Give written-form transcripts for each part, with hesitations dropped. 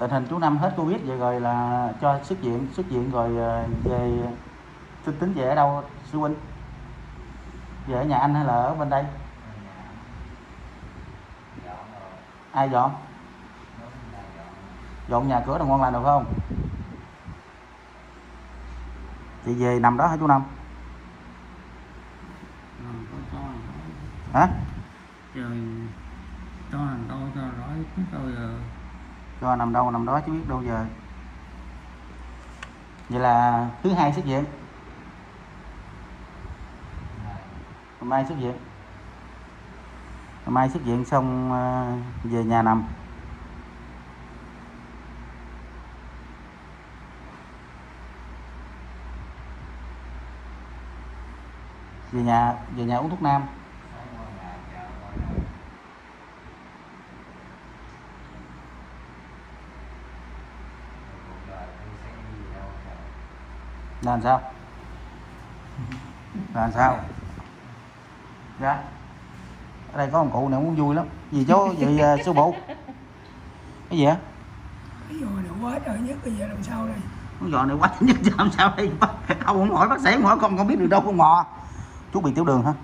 Tình hình chú Năm hết Covid vậy rồi là cho xuất viện rồi về tính về ở đâu sư huynh? Về ở nhà anh hay là ở bên đây? Ai dọn? Dọn nhà cửa đồng ngon lành được không? Chị về nằm đó hả chú Năm? Hả? Rồi cho thằng tôi cho nói tôi giờ. Cho nằm đâu nằm đó chứ biết đâu giờ. Vậy là thứ hai xuất viện. Mai xuất viện. Mai xuất viện xong về nhà nằm. Về nhà uống thuốc nam. Là làm sao? Là làm sao? Dạ. Ở đây có ông cụ này muốn vui lắm. Gì chú gì sư phụ? Cái gì á? Cái giò này quá trời nhất bây giờ làm sao đây? Cái giò này quá trời nhất làm sao đây? Ông không hỏi bác sĩ không hỏi con biết được đâu con mò. Chú bị tiểu đường hả?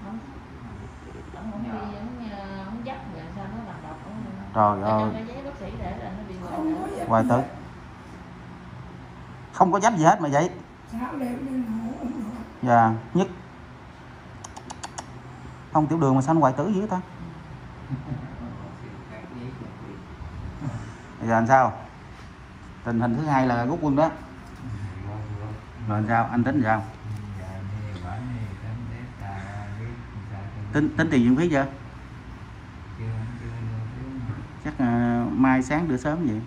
Trời ơi. Hoài tử. Không có dám gì hết mà vậy. Dạ, nhất. Không tiểu đường mà sao hoài tử dữ ta? Bây giờ làm sao? Tình hình thứ hai là rút quân đó. Rồi làm sao? Anh tính sao? Tính tiền viện phí chưa? Chắc mai sáng đưa sớm vậy.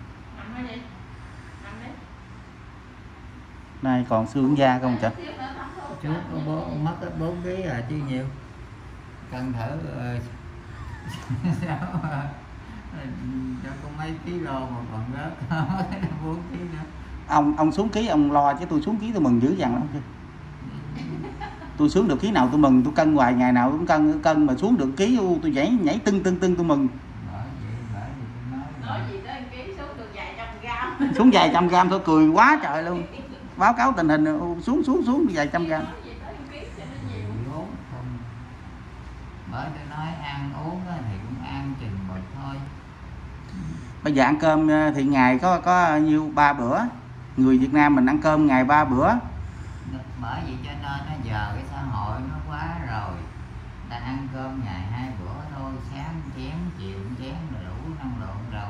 Nay còn xương da không chả? Chú mất 4 kg à chứ nhiều. Cân thử sao cho con mấy kg mà còn rớt 4 kg nữa. Ông xuống ký ông lo chứ tôi xuống ký tôi mừng dữ dằn lắm chứ. Tôi xuống được ký nào tôi mừng, tôi cân hoài ngày nào cũng cân mà xuống được ký tôi nhảy tưng tôi mừng. Nói gì tới ký xuống được vài trăm gram. Xuống vài trăm gram thôi cười quá trời luôn. Báo cáo tình hình xuống vài trăm gram. Bởi tôi nói ăn uống thì cũng ăn chừng một thôi. Bây giờ ăn cơm thì ngày có nhiêu 3 bữa. Người Việt Nam mình ăn cơm ngày 3 bữa. Bởi vậy cho nên giờ cái xã hội nó quá rồi. Ta ăn cơm ngày 2 bữa thôi, sáng chén, chiều chén là đủ năng lượng rồi.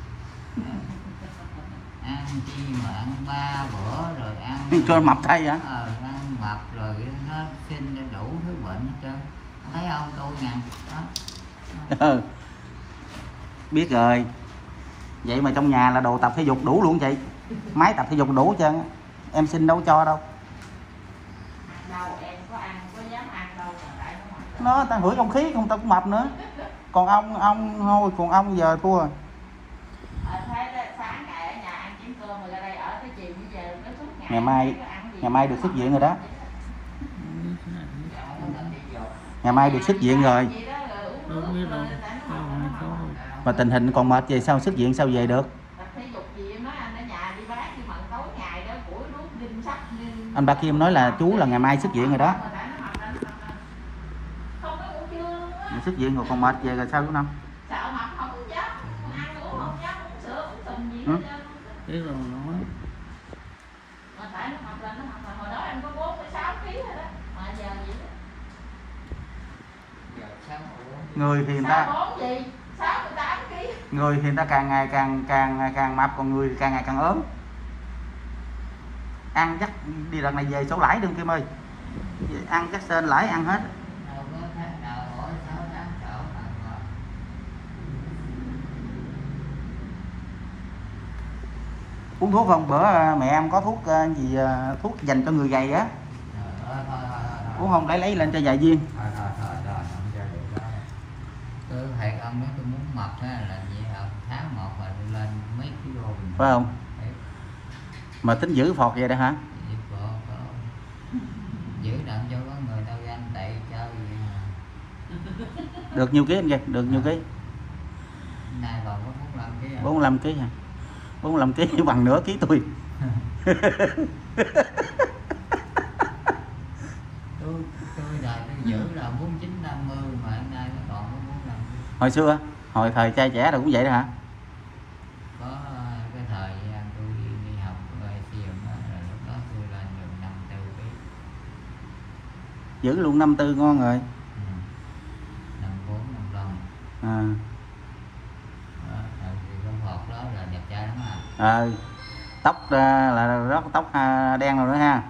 Ăn chi mà ăn 3 bữa rồi ăn cho mập thay hả? Ăn mập rồi nó sinh ra đủ thứ bệnh hết trơn. Thấy không tôi nè đó. Biết rồi. Vậy mà trong nhà là đồ tập thể dục đủ luôn chị. Máy tập thể dục đủ hết trơn. Em xin đâu cho đâu. Đâu em có ăn, có dám ăn đâu mà tại Nó ta hửi không khí không ta cũng mập nữa. Còn ông thôi, còn ông giờ thua. Thế sáng ngày ở nhà ăn chén cơm rồi ra đây ở tới chiều bây giờ nó suốt ngày. Ngày mai được xuất viện rồi đó. Ngày mai được xuất viện rồi. Mà tình hình còn mệt vậy sao xuất viện sao về được? Anh ba Kim nói là chú là ngày mai xuất viện rồi đó. Xuất viện rồi còn mệt về rồi sao chú Năm? Sợ mập không dám ăn uống, không dám uống sữa uống sùm gì hết trơn. Biết rồi nói. Mà tại nó mập là hồi đó em có 46 kg rồi đó. Mà giờ vậy đó. Người thì người ta 64 gì? 68 kg. Người thì người ta càng ngày càng mập, còn người thì càng ngày càng ốm. Ăn chắc đi đợt này về số lãi đừng Kim ơi. Ăn chắc sên lãi ăn hết. Uống thuốc không? Bữa mẹ em có thuốc thuốc dành cho người gầy á. Uống không? Lấy lên cho vài viên. Tôi hẹn ông nói tôi muốn mập là gì không? Tháng 1 mà tôi lên mấy kg. Phải không? Mà tính giữ phọt vậy đó hả? Giữ đặng cho có người ta ganh tị chơi vậy mà. Được nhiêu ký anh vậy? Được nhiêu ký? Nay còn có 45 kg. 45 kg hả? 45 kg bằng nửa ký tôi. tôi là tôi giữ là 49-50 mà hôm nay nó còn có 45. Hồi xưa, hồi thời trai trẻ rồi cũng vậy đó hả? Có cái thời gian tôi đi học rồi xiêm là lúc đó tôi lên được 54 kg. Giữ luôn 54 ngon rồi. 54, 55. À. Thì con hột đó là đẹp trai lắm à. Tóc là rất tóc đen rồi đó ha.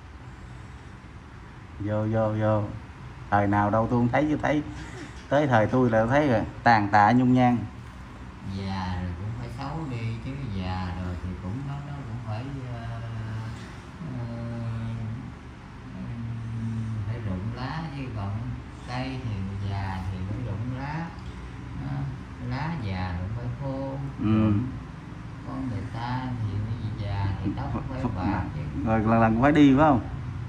Vô thời nào đâu tôi không thấy, chứ thấy tới thời tôi là thấy rồi, tàn tạ nhung nhan. Già rồi cũng phải xấu đi chứ, già rồi thì cũng nó cũng phải phải rụng lá chứ, còn cây thì già thì phải rụng lá. Lá già rồi phải khô. Con người ta thì cái già thì tóc phải bạc chứ. Rồi lần lần phải đi phải không?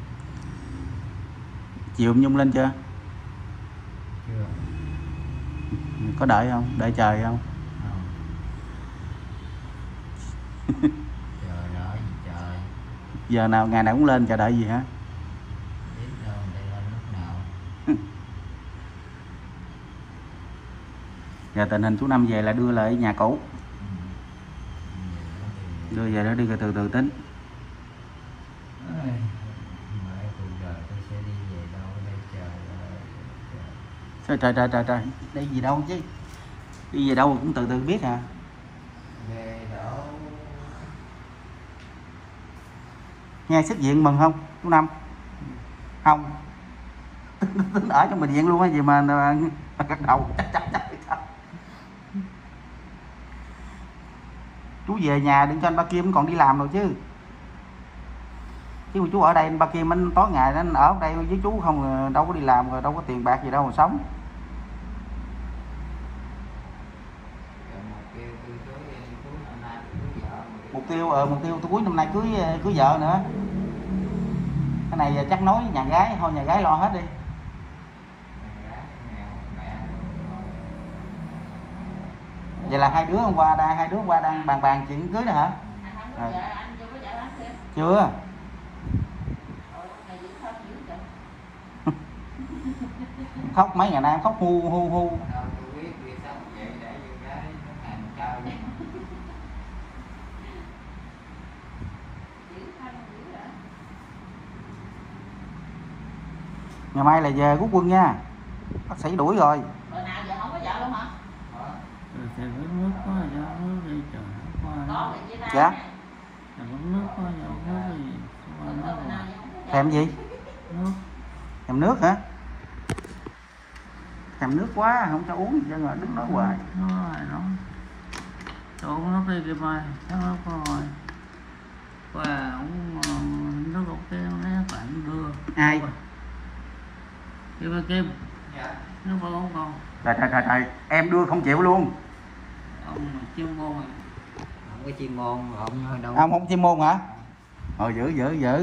Chiều Nhung lên chưa? Chưa. Có đợi không? Đợi trời không? Không. Chờ đợi gì trời. Giờ nào ngày nào cũng lên, chờ đợi gì hả? Biết đâu để lên lúc nào. Giờ tình hình chú Năm về là đưa lại nhà cũ. Đưa về đó đi rồi từ từ tính. Trời, đi gì đâu chứ, đi về đâu cũng từ từ biết hả? Nghe xuất viện mừng không chú Năm? Không. Tính ở trong bệnh viện luôn á gì mà gật đầu. Chú về nhà đừng cho anh Ba Kim còn đi làm rồi chứ chú ở đây anh Ba Kim anh tối ngày anh ở đây với chú không, đâu có đi làm rồi đâu có tiền bạc gì đâu mà sống. Mục tiêu tôi cuối năm nay cưới vợ nữa. Cái này chắc nói nhà gái thôi, nhà gái lo hết đi. Vậy là hai đứa qua đang bàn chuyện cưới đó hả? Chưa. Khóc mấy ngày nay em khóc hu. Ngày mai là về rút quân nha. Bác sĩ đuổi rồi. Rồi nào giờ không có vợ luôn hả? Thì nước có do nước đi trời Có thì chia tay. Dạ. Nước có do nước gì. Thèm gì? Nước. Thèm nước hả? Thèm nước quá không cho uống gì cho rồi đứng nói hoài. Nó uống nước đi kìa mai, nó có rồi. Và uống nước ok nó bạn đưa. Ai? Kêu ba Kim. Dạ. Nó có uống con. Trời, em đưa không chịu luôn. Ông chuyên môn à? Không có chuyên môn, ông đâu. Ông không chuyên môn hả? Giữ.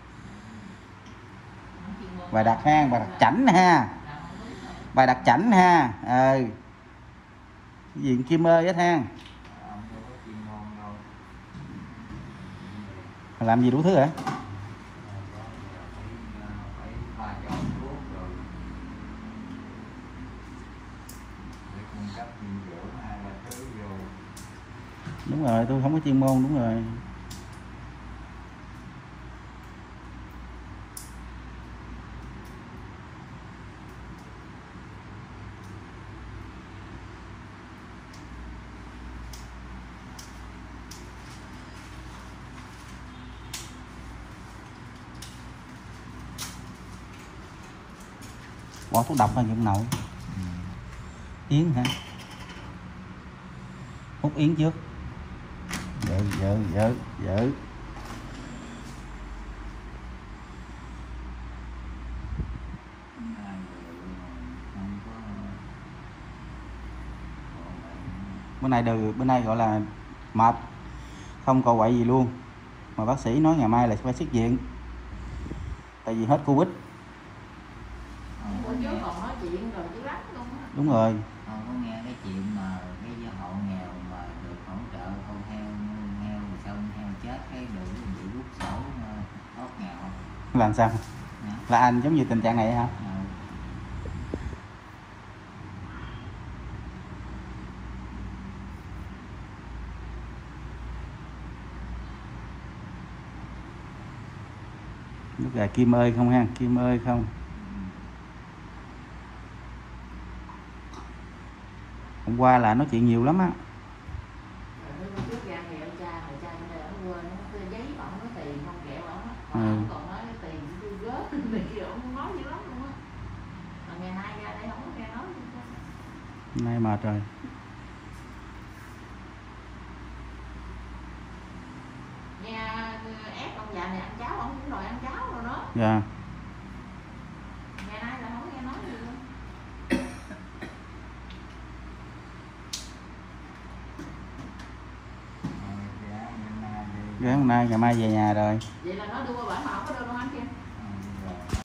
Bài đặt ha, bài đặt chảnh ha. Bài đặt chảnh ha. Cái gì Kim ơi hết ha. Làm gì đủ thứ hả? Đúng rồi, tôi không có chuyên môn, đúng rồi. Bỏ thuốc độc vào giùm nội. Yến hả? Hút yến trước. Giữ. Bữa nay gọi là mệt, không cò quậy gì luôn, mà bác sĩ nói ngày mai là phải xuất viện tại vì hết Covid. Bữa trước còn nói chuyện rồi chứ lắm luôn á. Đúng rồi. Không có nghe cái chuyện mà cái hộ nghèo mà được hỗ trợ con heo Làm sao? Là anh giống như tình trạng này hả? Lúc gà Kim ơi không ha, Kim ơi không. Hôm qua là nói chuyện nhiều lắm á. Trước ra thì ông cha bên đây ở quên cái giấy ổng có tiền không kẹo ổng á. Ừ. Ổng còn nói cái tiền tôi gớt này kia ổng không nói dữ lắm luôn á. Mà ngày nay ra đây không có nghe nói gì hết. Hôm nay mệt rồi. Nghe ép ông già này ăn cháo ổng cũng đòi ăn cháo rồi đó. Dạ. Ngày nay là không nghe nói gì luôn. Ngày hôm nay ngày mai về nhà rồi. Vậy là nó đưa qua bển mà không có đưa luôn anh kia.